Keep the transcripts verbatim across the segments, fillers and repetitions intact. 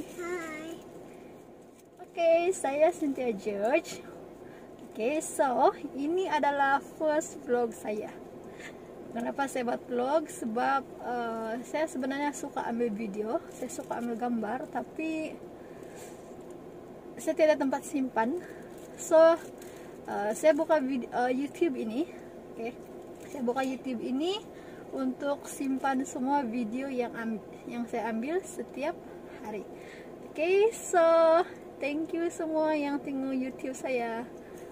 Hai. Oke, saya Cynthia George. Oke, so ini adalah first vlog saya. Kenapa saya buat vlog? Sebab uh, saya sebenarnya suka ambil video, saya suka ambil gambar, tapi saya tidak ada tempat simpan. So uh, saya buka video, uh, YouTube ini. Oke, saya buka YouTube ini untuk simpan semua video yang yang saya ambil setiap hari. Oke, okay, so thank you semua yang tengok YouTube saya.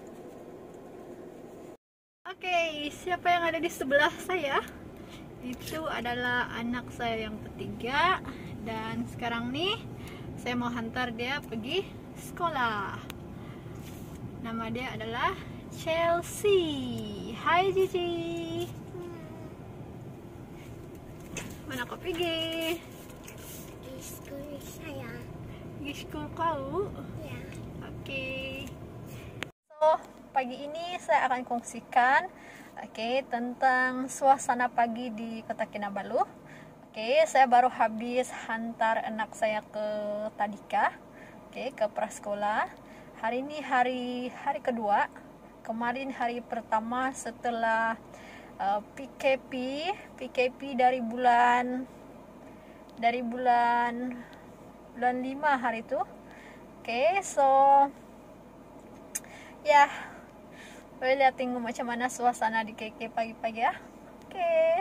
Oke, okay, siapa yang ada di sebelah saya? Itu adalah anak saya yang ketiga, dan sekarang nih saya mau hantar dia pergi sekolah. Nama dia adalah Chelsea. Hai Cici. Mana kau pergi? Di sekolah saya. Di sekolah kau? Ya. Oke. Okay. So, pagi ini saya akan kongsikan oke okay, tentang suasana pagi di Kota Kinabalu. Oke, okay, saya baru habis hantar anak saya ke Tadika. Oke, okay, ke prasekolah. Hari ini hari hari kedua. Kemarin hari pertama setelah uh, P K P P K P dari bulan dari bulan bulan lima hari itu. Oke, okay, so ya, boleh lihat tengok macam mana suasana di K K pagi-pagi ya. Oke. Okay.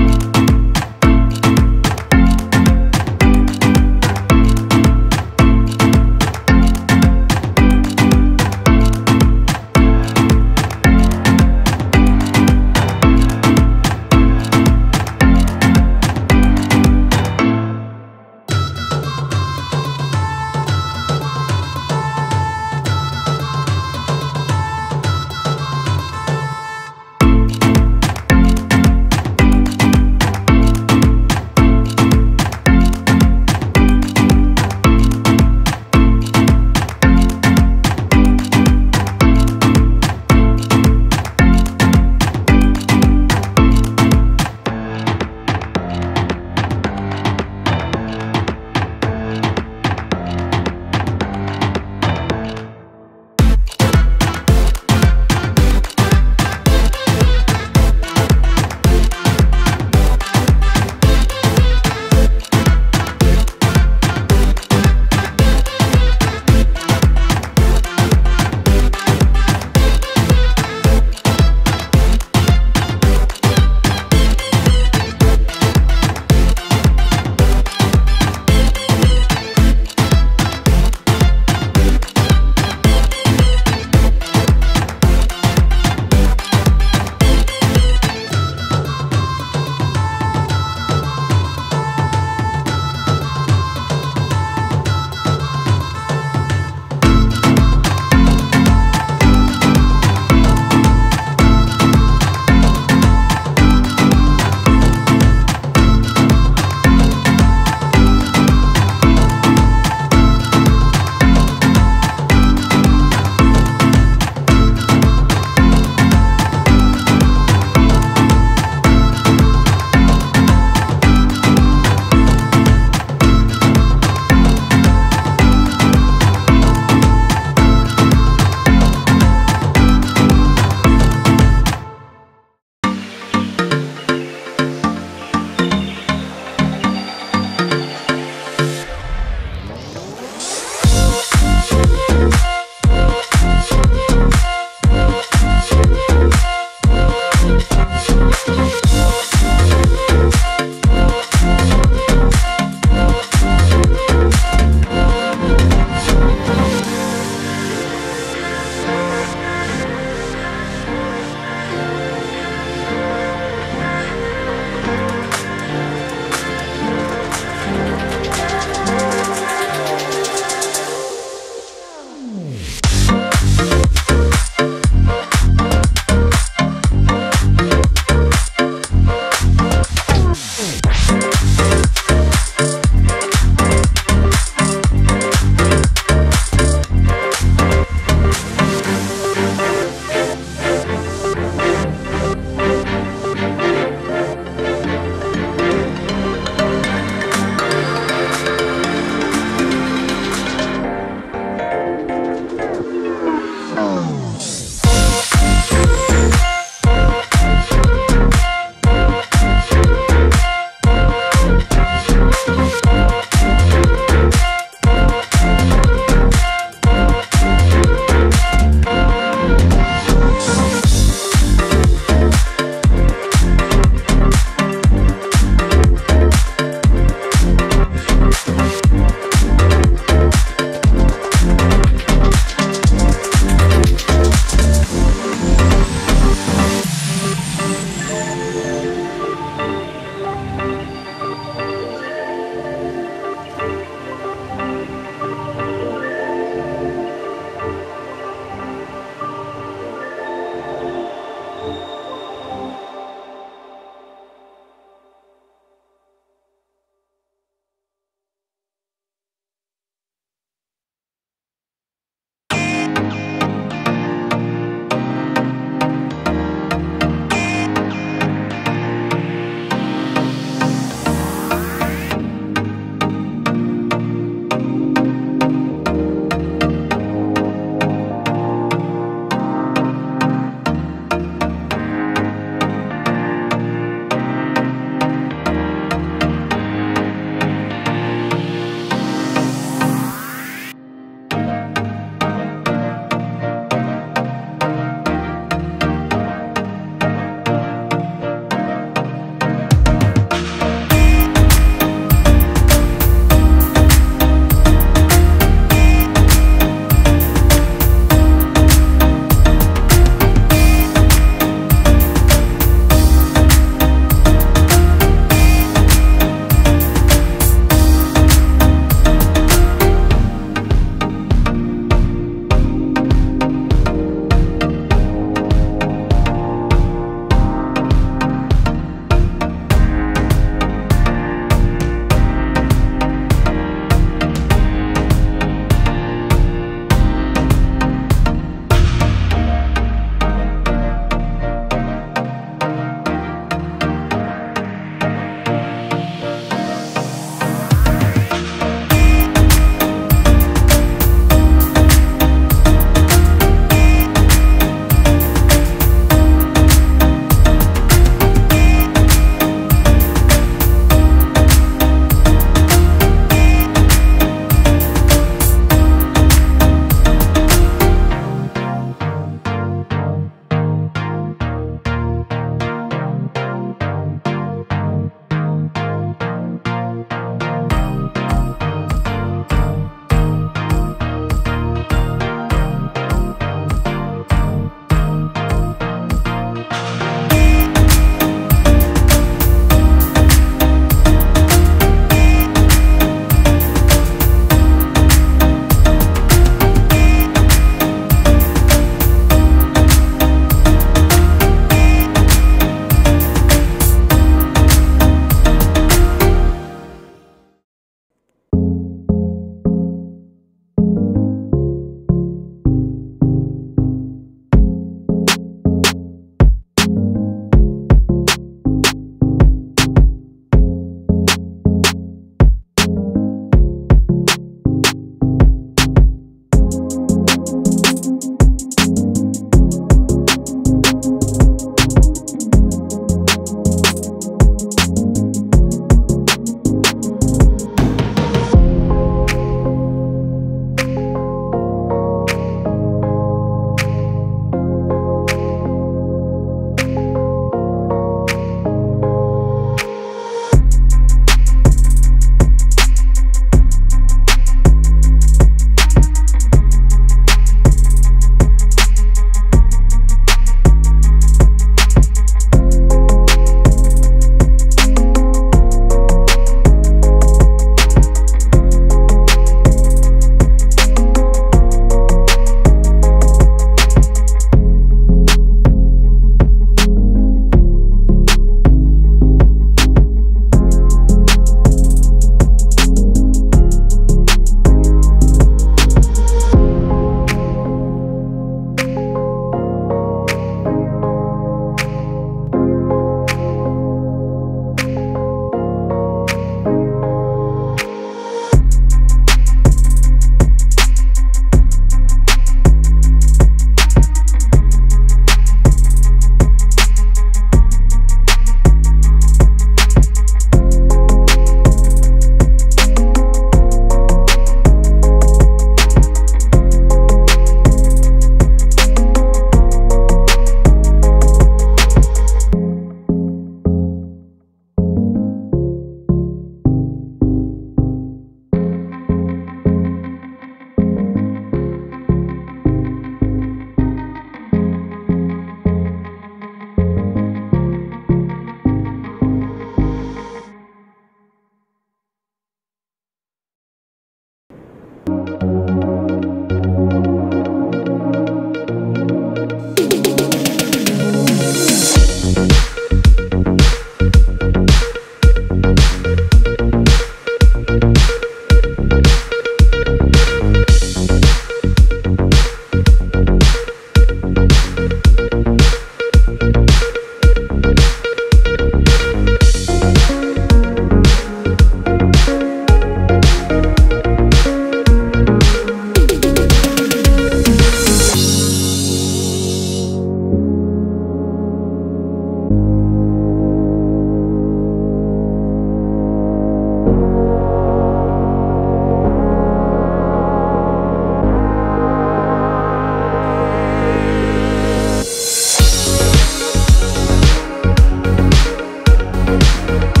Bye.